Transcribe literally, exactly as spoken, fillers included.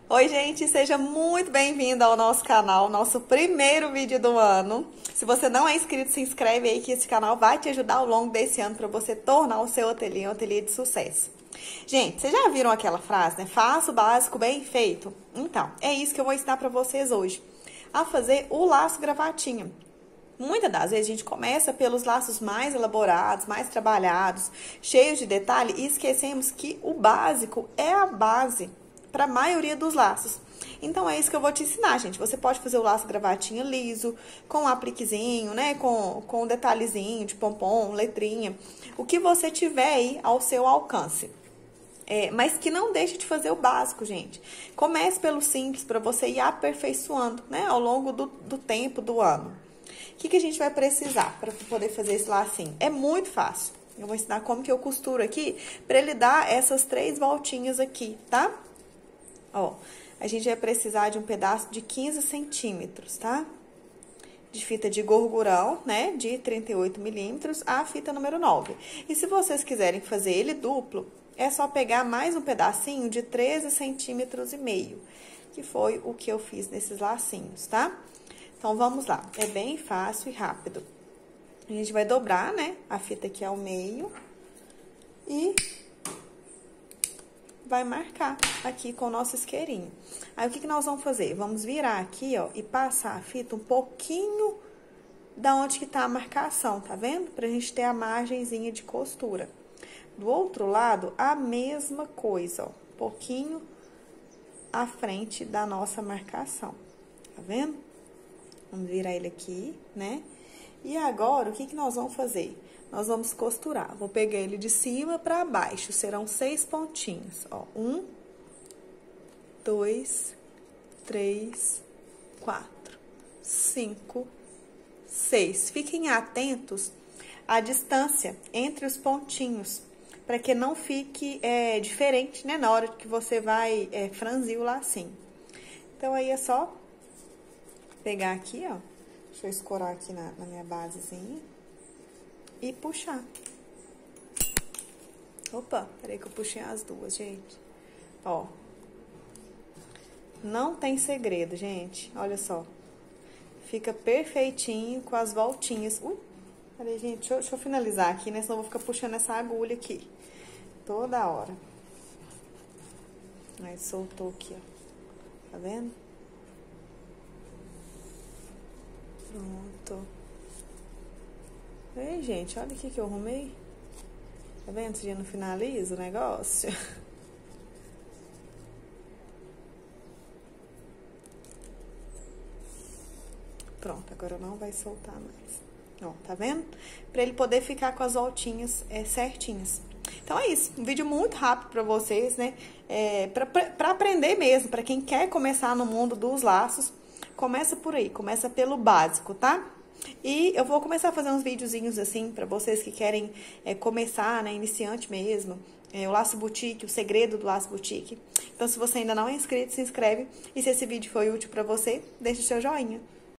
Oi, gente, seja muito bem-vindo ao nosso canal, nosso primeiro vídeo do ano. Se você não é inscrito, se inscreve aí que esse canal vai te ajudar ao longo desse ano para você tornar o seu ateliê um ateliê de sucesso. Gente, vocês já viram aquela frase, né? Faça o básico bem feito. Então, é isso que eu vou ensinar para vocês hoje. A fazer o laço gravatinha. Muitas das vezes a gente começa pelos laços mais elaborados, mais trabalhados, cheios de detalhe e esquecemos que o básico é a base para a maioria dos laços. Então é isso que eu vou te ensinar, gente. Você pode fazer o laço gravatinha liso, com um apliquezinho, né, com, com um detalhezinho de pompom, letrinha, o que você tiver aí ao seu alcance. É, mas que não deixe de fazer o básico, gente. Comece pelo simples para você ir aperfeiçoando, né, ao longo do, do tempo, do ano. O que, que a gente vai precisar para poder fazer esse lacinho? É muito fácil. Eu vou ensinar como que eu costuro aqui para ele dar essas três voltinhas aqui, tá? Ó, a gente vai precisar de um pedaço de quinze centímetros, tá? De fita de gorgurão, né? De trinta e oito milímetros, a fita número nove. E se vocês quiserem fazer ele duplo, é só pegar mais um pedacinho de treze centímetros e meio, que foi o que eu fiz nesses lacinhos, tá? Então, vamos lá. É bem fácil e rápido. A gente vai dobrar, né? A fita aqui ao meio e vai marcar aqui com o nosso isqueirinho. Aí, o que que nós vamos fazer? Vamos virar aqui, ó, e passar a fita um pouquinho da onde que tá a marcação, tá vendo? Pra gente ter a margenzinha de costura. Do outro lado, a mesma coisa, ó, um pouquinho à frente da nossa marcação, tá vendo? Vamos virar ele aqui, né? E agora, o que que nós vamos fazer? Nós vamos costurar. Vou pegar ele de cima para baixo, serão seis pontinhos, ó. Um, dois, três, quatro, cinco, seis. Fiquem atentos à distância entre os pontinhos, para que não fique é, diferente, né? Na hora que você vai é, franzir o lacinho. Então, aí é só pegar aqui, ó. Deixa eu escorar aqui na, na minha basezinha. E puxar. Opa, peraí que eu puxei as duas, gente. Ó. Não tem segredo, gente. Olha só. Fica perfeitinho com as voltinhas. Ui, peraí, gente. Deixa eu, deixa eu finalizar aqui, né? Senão eu vou ficar puxando essa agulha aqui. Toda hora. Aí, soltou aqui, ó. Tá vendo? Pronto. Ei, gente, olha aqui que eu arrumei. Tá vendo? Se já não finaliza o negócio. Pronto, agora não vai soltar mais. Ó, tá vendo? Pra ele poder ficar com as voltinhas é, certinhas. Então, é isso. Um vídeo muito rápido pra vocês, né? É, pra, pra, pra aprender mesmo, pra quem quer começar no mundo dos laços. Começa por aí, começa pelo básico, tá? E eu vou começar a fazer uns videozinhos assim, pra vocês que querem é, começar, né, iniciante mesmo. É, o Laço Boutique, o segredo do Laço Boutique. Então, se você ainda não é inscrito, se inscreve. E se esse vídeo foi útil pra você, deixa o seu joinha.